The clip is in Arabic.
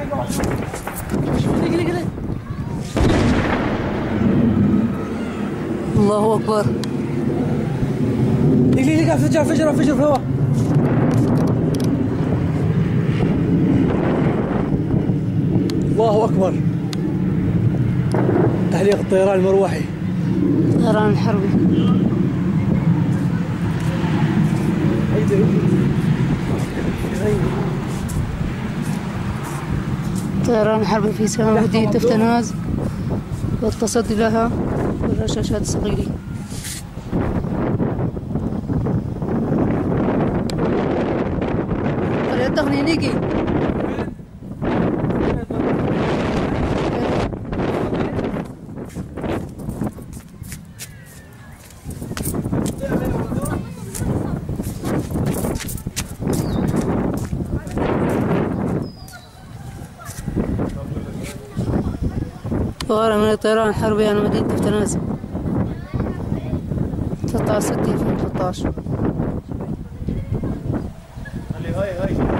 الله اكبر. دقيقة فجر في الهواء. الله اكبر. تحليق الطيران المروحي. الطيران الحربي. الطيران الحربي في سماء مدينة دفتناز والتصدي لها بالرشاشات الصغيرة. طريقة تغنينيكي. طائرة من الطيران الحربي على مدينة دفتناز 13/6/2013.